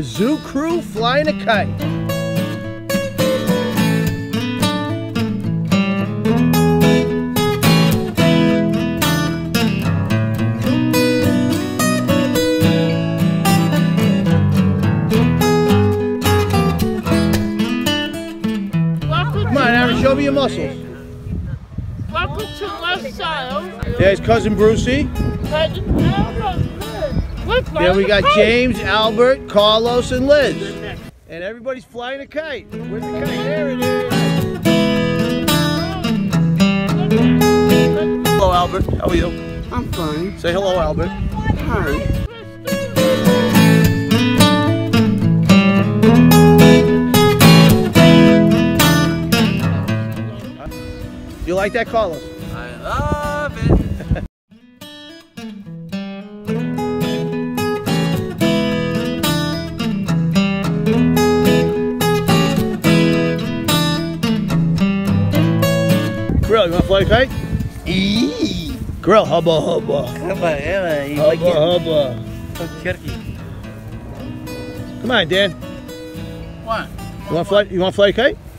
the zoo crew flying a kite. Come on, Aaron, show me your muscles. Welcome to my style. There's cousin Brucey. There we got James, Albert, Carlos, and Liz. And everybody's flying a kite. Where's the kite? There it is. Hello, Albert. How are you? I'm fine. Say hello, Albert. Hi. You like that, Carlos? I love it. Grill, you want to fly a kite? Eee. Grill, hubba hubba. Hubba, Hubba hubba. Come on, Dan. What? You want to fly a kite?